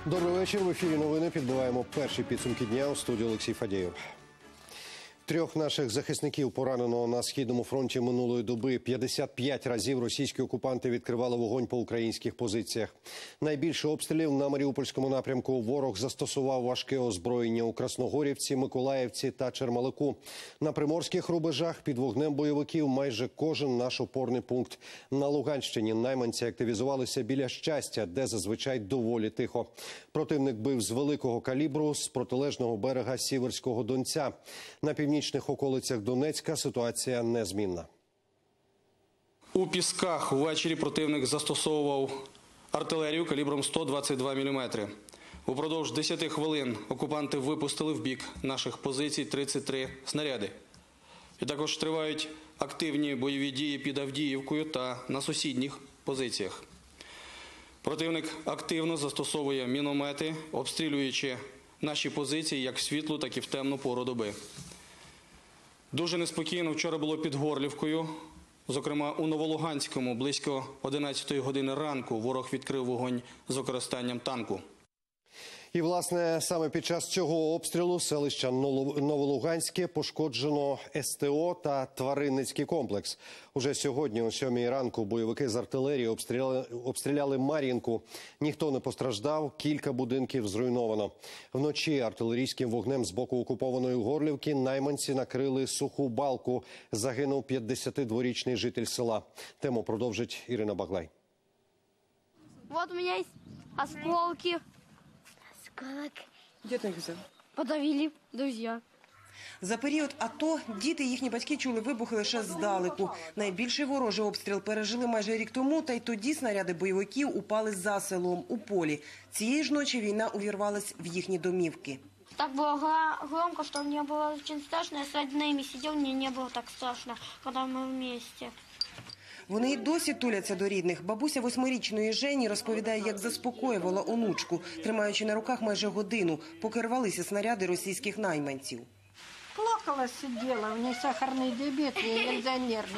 Добрий вечір. В ефірі новини. Підбиваємо перші підсумки дня. У студії Олексій Фадєєв. Трьох наших захисників поранено на Східному фронті минулої доби. 55 разів російські окупанти відкривали вогонь по українських позиціях. Найбільше обстрілів на Маріупольському напрямку ворог застосував важке озброєння у Красногорівці, Миколаївці та Чермалику. На приморських рубежах під вогнем бойовиків майже кожен наш опорний пункт. На Луганщині найманці активізувалися біля Щастя, де зазвичай доволі тихо. Противник бив з великого калібру з протилежного берега Сіверського Донця. На північних околицях Донецька ситуація незмінна. У Пісках ввечері противник застосовував артилерію калібром 122 мм. Упродовж 10 хвилин окупанти випустили в бік наших позицій 33 снаряди. І також тривають активні бойові дії під Авдіївкою та на сусідніх позиціях. Противник активно застосовує міномети, обстрілюючи наші позиції як в світлу, так і в темну пору доби. Дуже неспокійно вчора було під Горлівкою, зокрема у Новолуганському, близько 11 години ранку ворог відкрив вогонь з використанням танку. І, власне, саме під час цього обстрілу селища Новолуганське пошкоджено СТО та тваринницький комплекс. Уже сьогодні о 7 ранку бойовики з артилерії обстріляли Мар'їнку. Ніхто не постраждав, кілька будинків зруйновано. Вночі артилерійським вогнем з боку окупованої Горлівки найманці накрили Суху Балку. Загинув 52-річний житель села. Тему продовжить Ірина Баглай. Вот у меня есть осколки. Де ти їх взяв? Подавили друзья. За період АТО діти і їхні батьки чули вибухи лише здалеку. Найбільший ворожий обстріл пережили майже рік тому, та й тоді снаряди бойовиків упали за селом, у полі. Цієї ж ночі війна увірвалась в їхні домівки. Так было громко, что мне было очень страшно. Я с родными сидел, мне не было так страшно, когда мы вместе. Вони й досі туляться до рідних. Бабуся 8-річної Жені розповідає, як заспокоювала онучку, тримаючи на руках майже годину, поки рвалися снаряди російських найманців. Плакала, сидела, у нее сахарный диабет, ей нельзя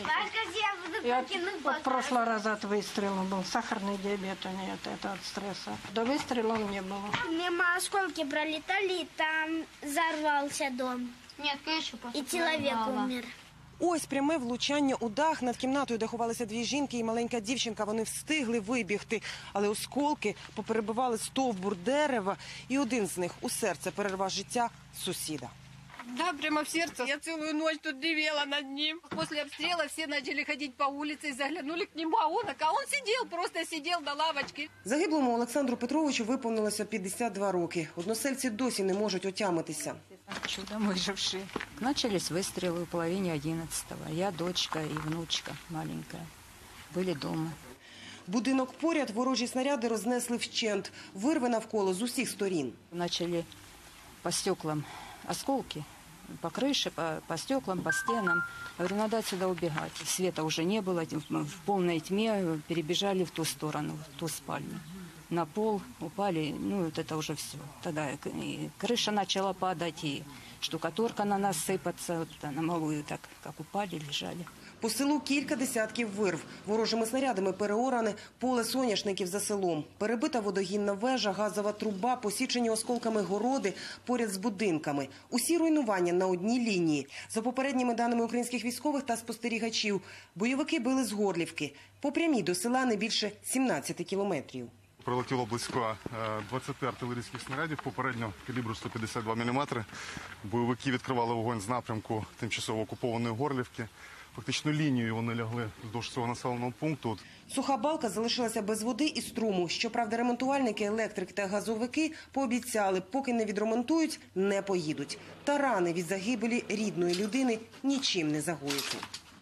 нервничать. Вот в прошлый раз от выстрела был сахарный диабет у нее от стресса. До выстрела не было. Мимо осколки пролетали, и там взорвался дом. Нет, крышу просто. И человек умер. Ось пряме влучання у дах. Над кімнатою, де ховалися дві жінки і маленька дівчинка. Вони встигли вибігти, але осколки поперебивали стовбур дерева, і один з них у серце перервав життя сусіда. Да, прямо в сердце. Я целую ночь тут ревела над ним. После обстрела все начали ходить по улице и заглянули к нему, а он сидел, просто сидел на лавочке. Загиблому Олександру Петровичу виповнилося 52 роки. Односельці досі не можуть отямитися. Чудом выжившие. Начались выстрелы в половине 11-го. Я, дочка и внучка маленькая были дома. Будинок поряд, ворожі снаряди рознесли вщент. Вирви навколо з усіх сторін. Начали по стеклам осколки, по крыше, по стеклам, по стенам. Говорю, надо отсюда убегать. Света уже не было, в полной тьме перебежали в ту сторону, в ту спальню. На пол упали, ну вот это уже все. Тогда и крыша начала падать, и штукатурка на нас сыпаться, вот на малую так, как упали, лежали. По селу кілька десятків вирв. Ворожими снарядами переоране поле соняшників за селом. Перебита водогінна вежа, газова труба, посічені осколками городи поряд з будинками. Усі руйнування на одній лінії. За попередніми даними українських військових та спостерігачів, бойовики били з Горлівки. По прямій до села не більше 17 кілометрів. Прилетіло близько 20 артилерійських снарядів, попередньо калібру 152 мм. Бойовики відкривали вогонь з напрямку тимчасово окупованої Горлівки. Фактично лінією вони лягли вздовж цього населеного пункту. Суха Балка залишилася без води і струму. Щоправда, ремонтувальники, електрики та газовики пообіцяли, поки не відремонтують, не поїдуть. Та рани від загибелі рідної людини нічим не загоїться.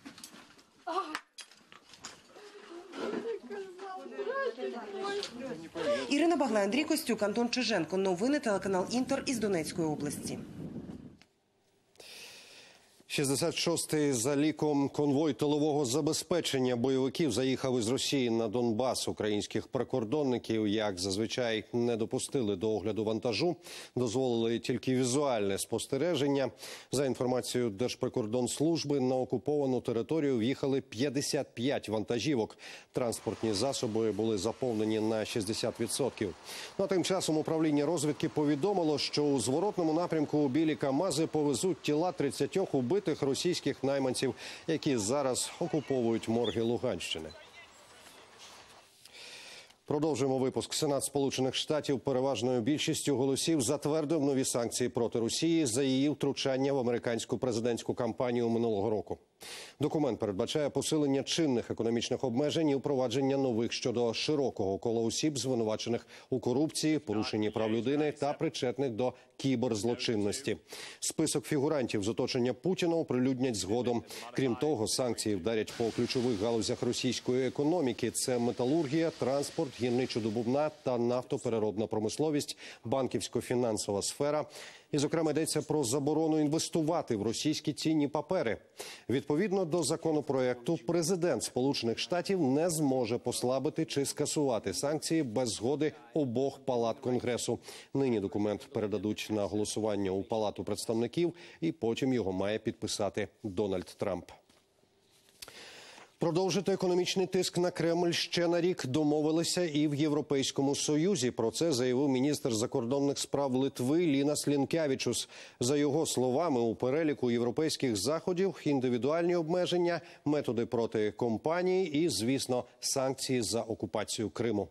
Ірина Баглай, Андрій Костюк, Антон Чиженко. Новини телеканал «Інтер» із Донецької області. 66-й за ліком конвой тилового забезпечення бойовиків заїхав із Росії на Донбас. Українських прикордонників, як зазвичай, не допустили до огляду вантажу, дозволили тільки візуальне спостереження. За інформацією Держприкордонслужби, на окуповану територію в'їхали 55 вантажівок. Транспортні засоби були заповнені на 60%. Ну, а тим часом управління розвідки повідомило, що у зворотному напрямку у білі КАМАЗи повезуть тіла 30 убитих російських найманців, які зараз окуповують морги Луганщини. Продовжуємо випуск. Сенат Сполучених Штатів переважною більшістю голосів затвердив нові санкції проти Росії за її втручання в американську президентську кампанію минулого року. Документ передбачає посилення чинних економічних обмежень і впровадження нових щодо широкого кола осіб, звинувачених у корупції, порушенні прав людини та причетних до кіберзлочинності. Список фігурантів з оточення Путіна оприлюднять згодом. Крім того, санкції вдарять по ключових галузях російської економіки. Це металургія, транспорт, гірничо-добувна та нафтопереробна промисловість, банківсько-фінансова сфера. І, зокрема, йдеться про заборону інвестувати в російські цінні папери. Відповідно до законопроекту, президент Сполучених Штатів не зможе послабити чи скасувати санкції без згоди обох палат Конгресу. Нині документ передадуть на голосування у Палату представників, і потім його має підписати Дональд Трамп. Продовжити економічний тиск на Кремль ще на рік домовилися і в Європейському Союзі. Про це заявив міністр закордонних справ Литви Лінас Лінкевічус. За його словами, у переліку європейських заходів індивідуальні обмеження, методи проти компаній і, звісно, санкції за окупацію Криму.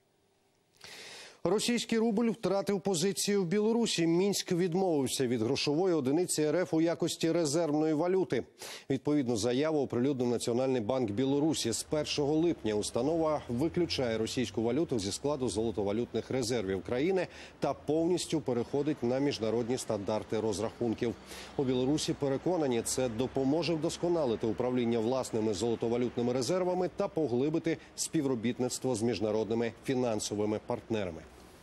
Російський рубль втратив позицію в Білорусі. Мінськ відмовився від грошової одиниці РФ у якості резервної валюти. Відповідну заяву оприлюднив Національний банк Білорусі. З 1 липня установа виключає російську валюту зі складу золотовалютних резервів країни та повністю переходить на міжнародні стандарти розрахунків. У Білорусі переконані, це допоможе вдосконалити управління власними золотовалютними резервами та поглибити співробітництво з міжнародними фінансовими партнерами.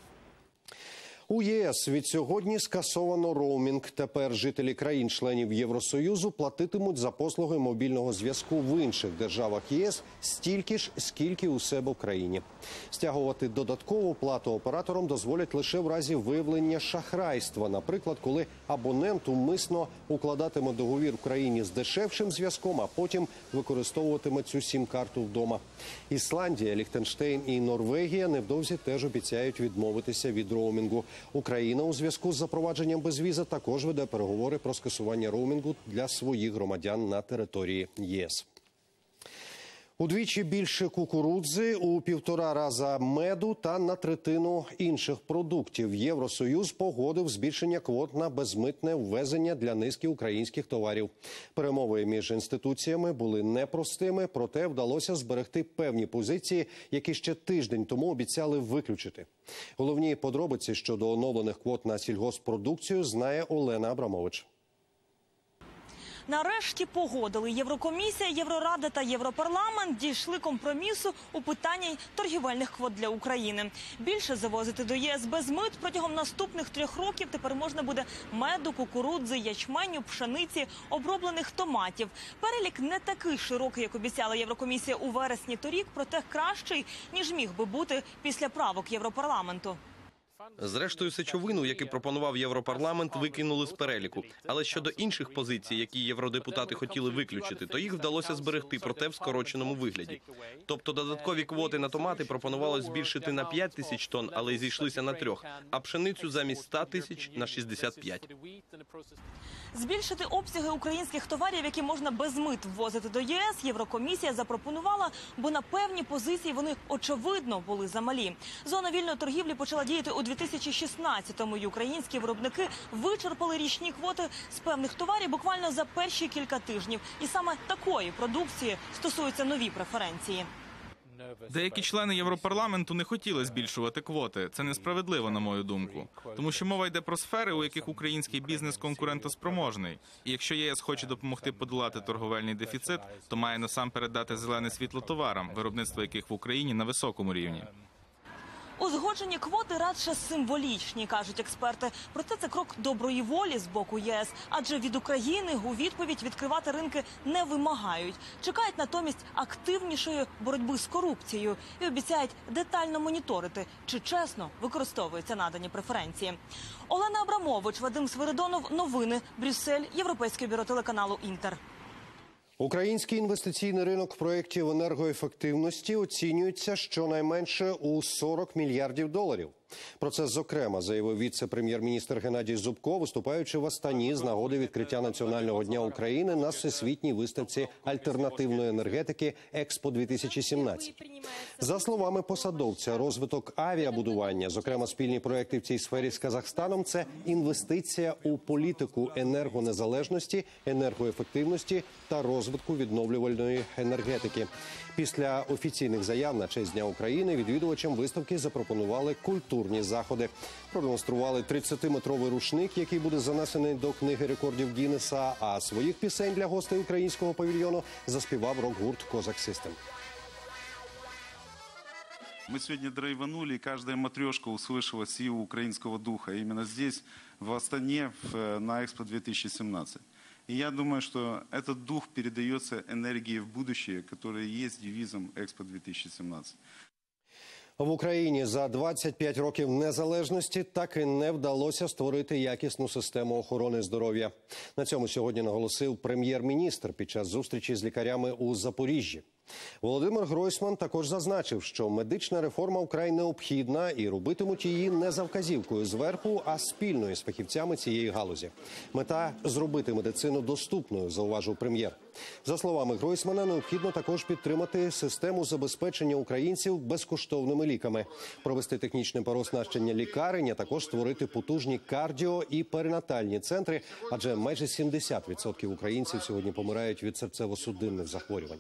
У ЄС від сьогодні скасовано роумінг. Тепер жителі країн-членів Євросоюзу платитимуть за послуги мобільного зв'язку в інших державах ЄС стільки ж, скільки у себе в країні. Стягувати додаткову плату операторам дозволять лише в разі виявлення шахрайства. Наприклад, коли абонент умисно укладатиме договір в країні з дешевшим зв'язком, а потім використовуватиме цю сім-карту вдома. Ісландія, Ліхтенштейн і Норвегія невдовзі теж обіцяють відмовитися від роумінгу. Україна у зв'язку з запровадженням безвіза також веде переговори про скасування роумінгу для своїх громадян на території ЄС. Удвічі більше кукурудзи, у 1,5 рази меду та на третину інших продуктів. Євросоюз погодив збільшення квот на безмитне ввезення для низки українських товарів. Перемови між інституціями були непростими, проте вдалося зберегти певні позиції, які ще тиждень тому обіцяли виключити. Головні подробиці щодо оновлених квот на сільгосппродукцію знає Олена Абрамович. Нарешті погодили. Єврокомісія, Єврорада та Європарламент дійшли компромісу у питанні торгівельних квот для України. Більше завозити до ЄС без мит протягом наступних 3 років тепер можна буде меду, кукурудзи, ячменю, пшениці, оброблених томатів. Перелік не такий широкий, як обіцяла Єврокомісія у вересні торік, проте кращий, ніж міг би бути після правок Європарламенту. Зрештою, сечовину, яку пропонував Європарламент, викинули з переліку. Але щодо інших позицій, які євродепутати хотіли виключити, то їх вдалося зберегти, проте в скороченому вигляді. Тобто додаткові квоти на томати пропонувалось збільшити на 5 тисяч тонн, але зійшлися на 3, а пшеницю замість 100 тисяч на 65. Збільшити обсяги українських товарів, які можна без мит ввозити до ЄС, Єврокомісія запропонувала, бо на певні позиції вони, очевидно, були замалі. Зона вільної торгівлі почала діяти у 2016-му, і українські виробники вичерпали річні квоти з певних товарів буквально за перші кілька тижнів. І саме такої продукції стосуються нові преференції. Деякі члени Європарламенту не хотіли збільшувати квоти. Це несправедливо, на мою думку. Тому що мова йде про сфери, у яких український бізнес конкурентоспроможний. І якщо ЄС хоче допомогти подолати торговельний дефіцит, то має насамперед дати зелене світло товарам, виробництво яких в Україні на високому рівні. Узгоджені квоти радше символічні, кажуть експерти. Проте це крок доброї волі з боку ЄС, адже від України у відповідь відкривати ринки не вимагають. Чекають натомість активнішої боротьби з корупцією і обіцяють детально моніторити, чи чесно використовуються надані преференції. Олена Абрамович, Вадим Свиридонов. Новини. Брюссель. Європейське бюро телеканалу «Інтер». Український інвестиційний ринок проєктів енергоефективності оцінюється щонайменше у 40 мільярдів доларів. Про це, зокрема, заявив віце-прем'єр-міністр Геннадій Зубко, виступаючи в Астані з нагоди відкриття Національного дня України на Всесвітній виставці альтернативної енергетики «Експо-2017». За словами посадовця, розвиток авіабудування, зокрема спільні проекти в цій сфері з Казахстаном, це інвестиція у політику енергонезалежності, енергоефективності та розвитку відновлювальної енергетики. Після офіційних заяв на честь Дня України відвідувачам виставки запропонували культурні заходи. Продемонстрували 30-метровий рушник, який буде занесений до книги рекордів Гіннеса, а своїх пісень для гостей українського павільйону заспівав рок-гурт «Козак Систем». Мы сегодня драйванули, и каждая матрешка услышала силу украинского духа. Именно здесь, в Астане, на Экспо-2017. И я думаю, что этот дух передается энергии в будущее, которая есть девизом Экспо-2017. В Україні за 25 років незалежності так і не вдалося створити якісну систему охорони здоров'я. На цьому сьогодні наголосив прем'єр-міністр під час зустрічі з лікарями у Запоріжжі. Володимир Гройсман також зазначив, що медична реформа вкрай необхідна і робитимуть її не за вказівкою зверху, а спільно з фахівцями цієї галузі. Мета – зробити медицину доступною, зауважив прем'єр. За словами Гройсмана, необхідно також підтримати систему забезпечення українців безкоштовними ліками, провести технічне переоснащення лікарень, а також створити потужні кардіо- і перинатальні центри, адже майже 70% українців сьогодні помирають від серцево-судинних захворювань.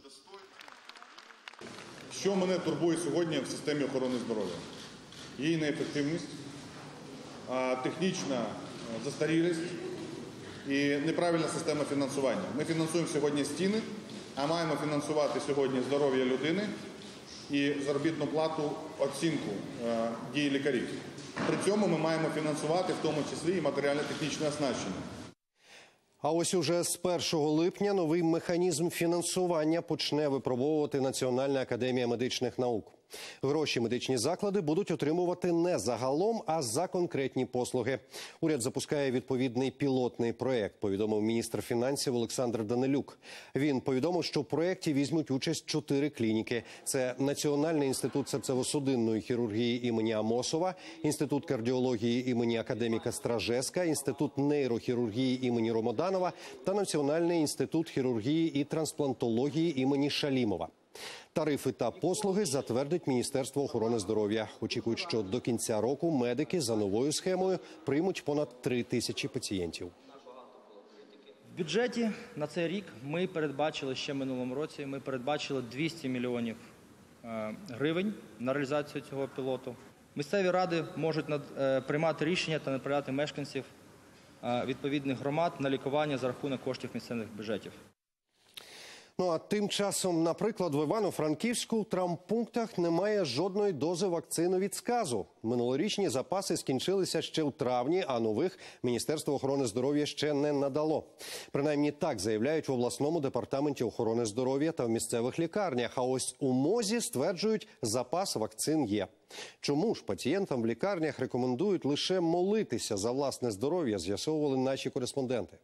Що мене турбує сьогодні в системі охорони здоров'я? Її неефективність, технічна застарілість і неправильна система фінансування. Ми фінансуємо сьогодні стіни, а маємо фінансувати сьогодні здоров'я людини і заробітну плату, оцінку дії лікарів. При цьому ми маємо фінансувати в тому числі і матеріально-технічне оснащення. А ось уже з 1 липня новий механізм фінансування почне випробовувати Національна академія медичних наук. Гроші медичні заклади будуть отримувати не загалом, а за конкретні послуги. Уряд запускає відповідний пілотний проєкт, повідомив міністр фінансів Олександр Данилюк. Він повідомив, що в проєкті візьмуть участь 4 клініки. Це Національний інститут серцево-судинної хірургії імені Амосова, Інститут кардіології імені академіка Стражеска, Інститут нейрохірургії імені Ромоданова та Національний інститут хірургії і трансплантології імені Шалімова. Тарифи та послуги затвердить Міністерство охорони здоров'я. Очікують, що до кінця року медики за новою схемою приймуть понад 3 тисячі пацієнтів. В бюджеті на цей рік ми передбачили ще в минулому році, ми передбачили 200 мільйонів гривень на реалізацію цього пілоту. Місцеві ради можуть приймати рішення та направляти мешканців відповідних громад на лікування за рахунок коштів місцевих бюджетів. Ну а тим часом, наприклад, в Івано-Франківську в травмпунктах немає жодної дози вакцини від сказу. Минулорічні запаси скінчилися ще в травні, а нових Міністерство охорони здоров'я ще не надало. Принаймні так заявляють в обласному департаменті охорони здоров'я та в місцевих лікарнях. А ось у МОЗі стверджують, запас вакцин є. Чому ж пацієнтам в лікарнях рекомендують лише молитися за власне здоров'я, з'ясовували наші кореспонденти.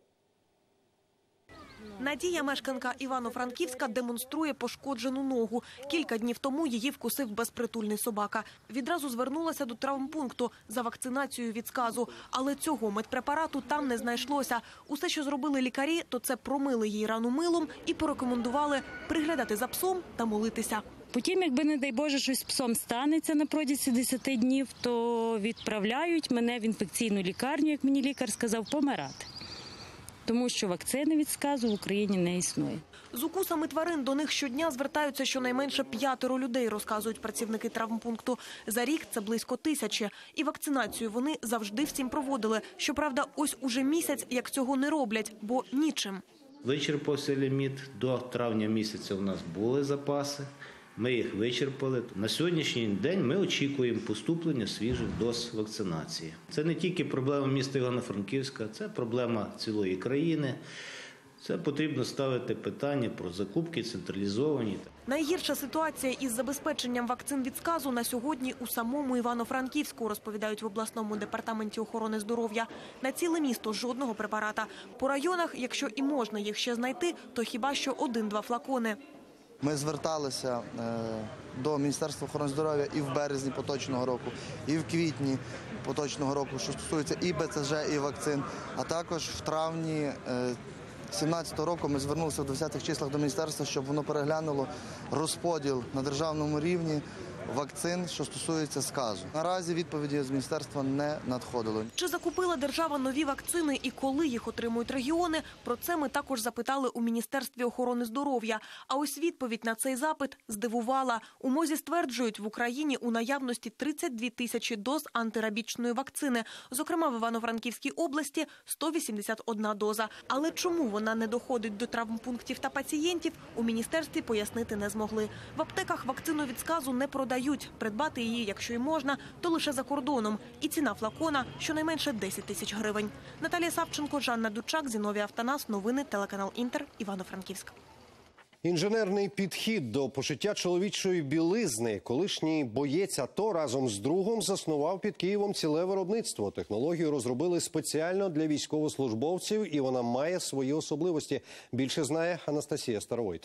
Надія, мешканка Івано-Франківська, демонструє пошкоджену ногу. Кілька днів тому її вкусив безпритульний собака. Відразу звернулася до травмпункту за вакцинацією від сказу. Але цього медпрепарату там не знайшлося. Усе, що зробили лікарі, то це промили їй рану милом і порекомендували приглядати за псом та молитися. Потім, якби, не дай Боже, щось з псом станеться на протязі 10 днів, то відправляють мене в інфекційну лікарню, як мені лікар сказав, помирати. Тому що вакцини від сказу в Україні не існує. З укусами тварин до них щодня звертаються щонайменше 5 людей, розказують працівники травмпункту. За рік це близько 1000. І вакцинацію вони завжди всім проводили. Щоправда, ось уже місяць, як цього не роблять, бо нічим. Вичерпався ліміт. До травня місяця у нас були запаси. Ми їх вичерпали. На сьогоднішній день ми очікуємо поступлення свіжих доз вакцинації. Це не тільки проблема міста Івано-Франківська, це проблема цілої країни. Це потрібно ставити питання про закупки централізовані. Найгірша ситуація із забезпеченням вакцин від сказу на сьогодні у самому Івано-Франківську, розповідають в обласному департаменті охорони здоров'я. На ціле місто жодного препарата. По районах, якщо і можна їх ще знайти, то хіба що 1-2 флакони. Ми зверталися до Міністерства охорони здоров'я і в березні поточного року, і в квітні поточного року, що стосується і БЦЖ, і вакцин, а також в травні 2017 року ми звернулися в 20-х числах до міністерства, щоб воно переглянуло розподіл на державному рівні вакцин, що стосується сказу. Наразі відповіді з міністерства не надходило. Чи закупила держава нові вакцини і коли їх отримують регіони? Про це ми також запитали у Міністерстві охорони здоров'я. А ось відповідь на цей запит здивувала. У МОЗі стверджують, в Україні у наявності 32 тисячі доз антирабічної вакцини. Зокрема, в Івано-Франківській області 181 доза. Але чому вона не доходить до травмпунктів та пацієнтів, у міністерстві пояснити не змогли. В аптеках вакцину від сказу не продають. Придбати її, якщо й можна, то лише за кордоном. І ціна флакона – щонайменше 10 тисяч гривень. Наталія Савченко, Жанна Дучак, Зіновій Автанас. Новини, телеканал Інтер, Івано-Франківськ. Інженерний підхід до пошиття чоловічої білизни. Колишній боєць АТО разом з другом заснував під Києвом ціле виробництво. Технологію розробили спеціально для військовослужбовців, і вона має свої особливості. Більше знає Анастасія Старовойт.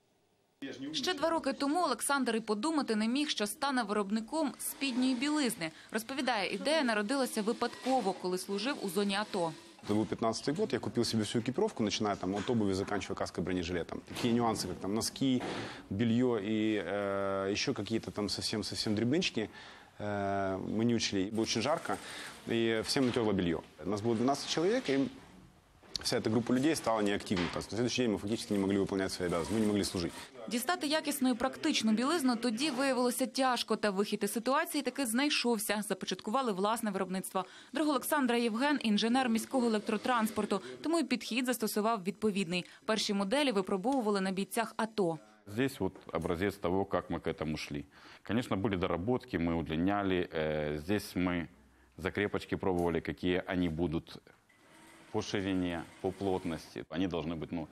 Ще 2 роки тому Олександр і подумати не міг, що стане виробником спідньої білизни. Розповідає, ідея народилася випадково, коли служив у зоні АТО. Это был 15-й год, я купил себе всю экипировку, начиная там от обуви, заканчивая каской, бронежилетом. Такие нюансы, как там носки, белье и еще какие-то там совсем дребнички мы не учли. Было очень жарко, и всем натерло белье. У нас было 12 человек, и вся эта группа людей стала неактивной. На следующий день мы фактически не могли выполнять свои обязанности, мы не могли служить. Дістати якісну і практичну білизну тоді виявилося тяжко, та вихід із ситуації таки знайшовся. Започаткували власне виробництво. Друг Олександра Євген – інженер міського електротранспорту, тому і підхід застосував відповідний. Перші моделі випробовували на бійцях АТО. Здесь вот образец того, как мы к этому шли. Конечно, были доработки, мы удлиняли. Здесь мы закрепочки пробовали, какие они будут по ширине, по плотности. Они должны быть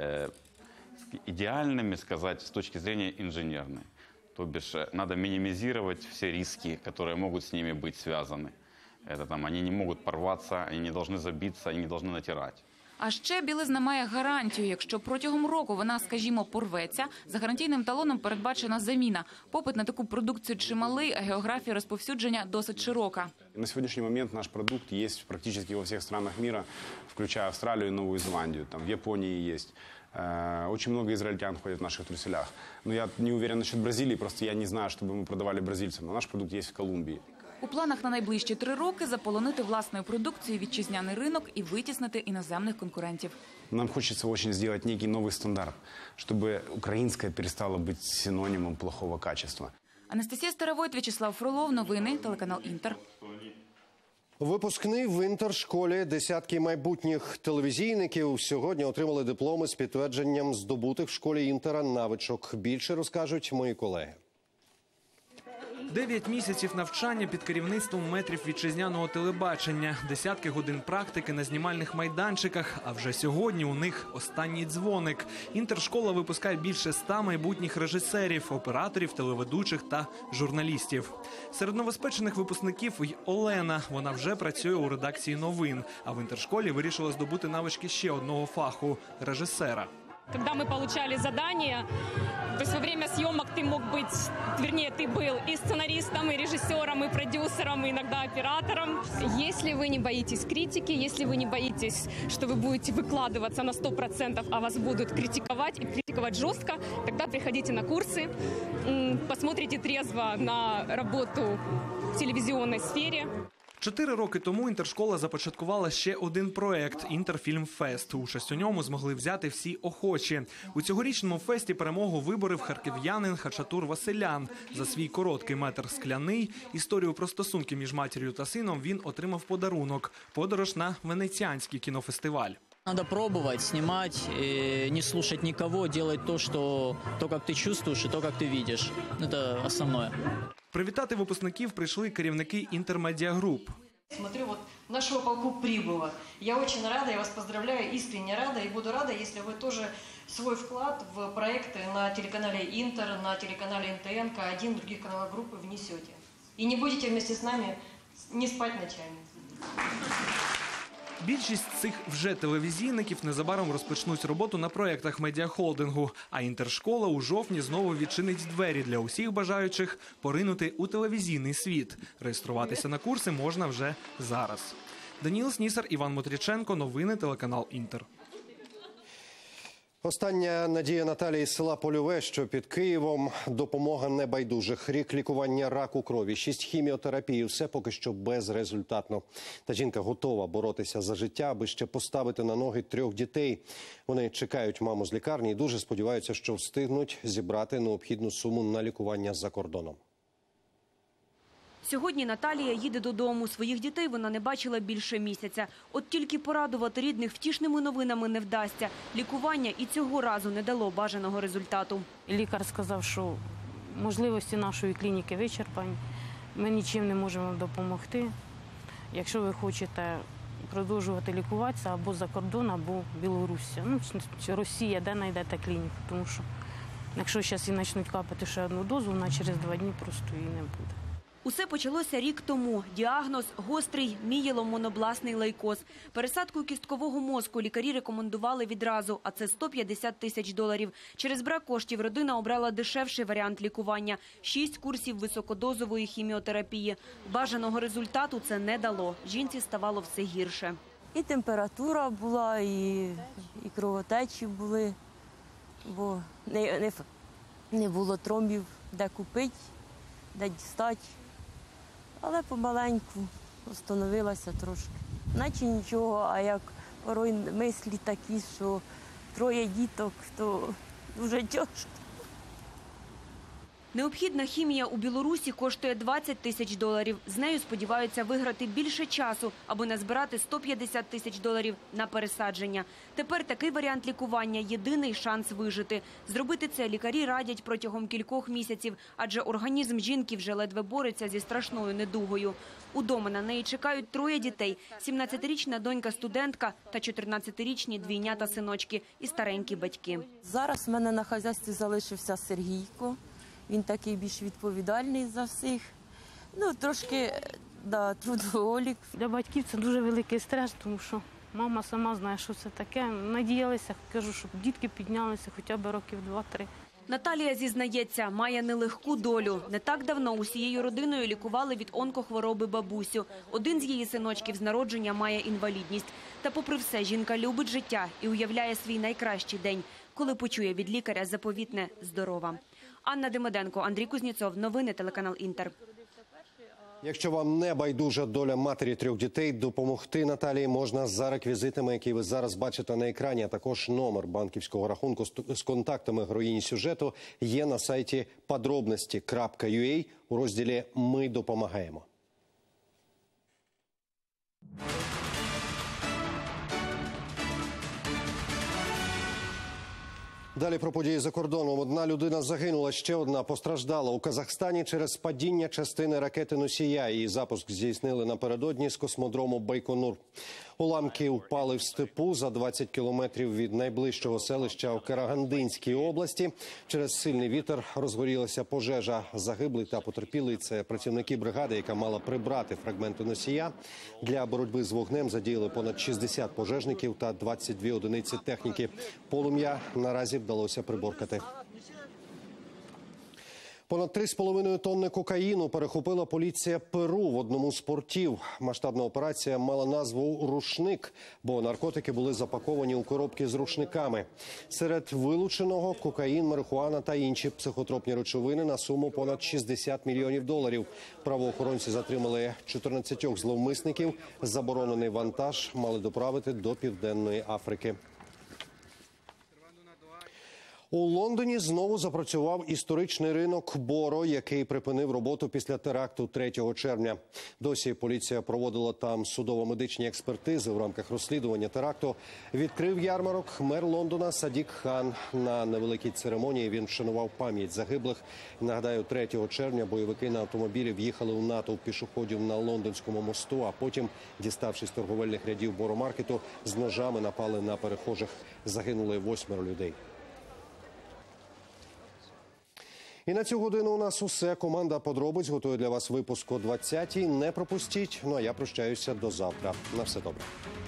идеальными, сказать, с точки зрения инженерной. То бишь, надо минимизировать все риски, которые могут с ними быть связаны. Они не могут порваться, они не должны забиться, они не должны натирать. А ще білизна має гарантію. Якщо протягом року вона, скажімо, порветься, за гарантійним талоном передбачена заміна. Попит на таку продукцію чималий, а географія розповсюдження досить широка. На сегодняшний момент наш продукт есть практически во всех странах мира, включая Австралию и Новую Зеландию. Там в Японии есть. Очень много израильтян ходят в наших труселях. Но я не уверен насчет Бразилии, просто я не знаю, чтобы мы продавали бразильцам. Но наш продукт есть в Колумбии. У планах на найближчі 3 роки заполонити власною продукцією вітчизняний ринок і витіснити іноземних конкурентів. Нам хочется очень сделать некий новый стандарт, чтобы украинское перестало быть синонимом плохого качества. Анастасія Старовойт, В'ячеслав Фролов. Новини, телеканал Інтер. Випускний в інтершколі. Десятки майбутніх телевізійників сьогодні отримали дипломи з підтвердженням здобутих в школі Інтера навичок. Більше розкажуть мої колеги. 9 місяців навчання під керівництвом метрів вітчизняного телебачення, десятки годин практики на знімальних майданчиках, а вже сьогодні у них останній дзвоник. Інтершкола випускає більше 100 майбутніх режисерів, операторів, телеведучих та журналістів. Серед новоспечених випускників й Олена. Вона вже працює у редакції новин, а в Інтершколі вирішила здобути навички ще одного фаху – режисера. Когда мы получали задания, то есть во время съемок ты мог быть, вернее, ты был и сценаристом, и режиссером, и продюсером, и иногда оператором. Если вы не боитесь критики, если вы не боитесь, что вы будете выкладываться на 100%, а вас будут критиковать, и критиковать жестко, тогда приходите на курсы, посмотрите трезво на работу в телевизионной сфере. 4 роки тому Інтершкола започаткувала ще один проект – «Інтерфільмфест». Участь у ньому змогли взяти всі охочі. У цьогорічному фесті перемогу виборив харків'янин Хачатур Василян. За свій короткий метр скляний історію про стосунки між матір'ю та сином він отримав подарунок – подорож на Венеціанський кінофестиваль. Надо пробовать, снимать, не слушать никого, делать то, как ты чувствуешь и то, как ты видишь. Это основное. Привітати випускників прийшли керівники Интермедиагрупп. Смотрю, вот нашего полку прибыло. Я очень рада, я вас поздравляю, искренне рада. И буду рада, если вы тоже свой вклад в проекты на телеканале Интер, на телеканале НТН, К1, других каналов группы внесете. И не будете вместе с нами не спать ночами. Більшість цих вже телевізійників незабаром розпочнуть роботу на проєктах медіахолдингу, а Інтершкола у жовтні знову відчинить двері для усіх бажаючих поринути у телевізійний світ. Реєструватися на курси можна вже зараз. Даніл Снісар, Іван Мотріченко, новини, телеканал Інтер. Остання надія Наталії з села Польове, що під Києвом. Допомога небайдужих. Рік лікування раку крові, 6 хіміотерапій. Все поки що безрезультатно. Та жінка готова боротися за життя, аби ще поставити на ноги 3 дітей. Вони чекають маму з лікарні і дуже сподіваються, що встигнуть зібрати необхідну суму на лікування за кордоном. Сьогодні Наталія їде додому. Своїх дітей вона не бачила більше місяця. От тільки порадувати рідних втішними новинами не вдасться. Лікування і цього разу не дало бажаного результату. Лікар сказав, що можливості нашої клініки вичерпані. Ми нічим не можемо допомогти. Якщо ви хочете продовжувати лікуватися або за кордон, або Білорусі. Росія, де знайдете клініку. Тому що якщо зараз і почнуть капати ще одну дозу, вона через 2 дні просто її не буде. Усе почалося рік тому. Діагноз – гострий мієломонобластний лейкоз. Пересадку кісткового мозку лікарі рекомендували відразу, а це $150 000. Через брак коштів родина обрала дешевший варіант лікування – 6 курсів високодозової хіміотерапії. Бажаного результату це не дало. Жінці ставало все гірше. І температура була, і кровотечі були, бо не було тромбів, де купити, де дістати. Але помаленьку встановилася трошки. Наче нічого, а як порой мислі такі, що 3 діток, то дуже тяжко. Необхідна хімія у Білорусі коштує $20 000. З нею сподіваються виграти більше часу, аби назбирати $150 000 на пересадження. Тепер такий варіант лікування – єдиний шанс вижити. Зробити це лікарі радять протягом кількох місяців, адже організм жінки вже ледве бореться зі страшною недугою. Удома на неї чекають 3 дітей – 17-річна донька-студентка та 14-річні двійнята-синочки і старенькі батьки. Зараз в мене на хазяйстві залишився Сергійко. Він такий більш відповідальний за всіх. Трошки трудоголік. Для батьків це дуже великий стрес, тому що мама сама знає, що це таке. Надіялися, кажу, щоб дітки піднялися хоча б років 2-3. Наталія зізнається, має нелегку долю. Не так давно усією родиною лікували від онкохвороби бабусю. Один з її синочків з народження має інвалідність. Та попри все, жінка любить життя і уявляє свій найкращий день, коли почує від лікаря заповітне «здорова». Анна Демиденко, Андрій Кузнєцов. Новини, телеканал Інтер. Якщо вам не байдужа доля матері 3 дітей, допомогти Наталії можна за реквізитами, які ви зараз бачите на екрані, а також номер банківського рахунку з контактами героїні сюжету є на сайті подробності.ua у розділі «Ми допомагаємо». Далі про події за кордоном. 1 людина загинула, ще 1 постраждала. У Казахстані через падіння частини ракети-носія. Її запуск здійснили напередодні з космодрому Байконур. Уламки впали в степу за 20 кілометрів від найближчого селища у Карагандинській області. Через сильний вітер розгорілася пожежа. Загиблий та потерпілий – це працівники бригади, яка мала прибрати фрагменти носія. Для боротьби з вогнем задіяли понад 60 пожежників та 22 одиниці техніки. Полум'я наразі вдалося приборкати. Понад 3,5 тонни кокаїну перехопила поліція Перу в одному з портів. Масштабна операція мала назву «Рушник», бо наркотики були запаковані у коробки з рушниками. Серед вилученого – кокаїн, марихуана та інші психотропні речовини на суму понад $60 мільйонів. Правоохоронці затримали 14 зловмисників. Заборонений вантаж мали доправити до Південної Африки. У Лондоні знову запрацював історичний ринок Боро, який припинив роботу після теракту 3 червня. Досі поліція проводила там судово-медичні експертизи в рамках розслідування теракту. Відкрив ярмарок мер Лондона Садік Хан. На невеликій церемонії він вшанував пам'ять загиблих. Нагадаю, 3 червня бойовики на автомобілі в'їхали у натовп пішоходів на Лондонському мосту, а потім, діставшись торговельних рядів Боро-маркету, з ножами напали на перехожих. Загинули 8 людей. І на цю годину у нас усе. Команда «Подробиць» готує для вас випуск о 20-й. Не пропустіть. Ну а я прощаюся до завтра. На все добре.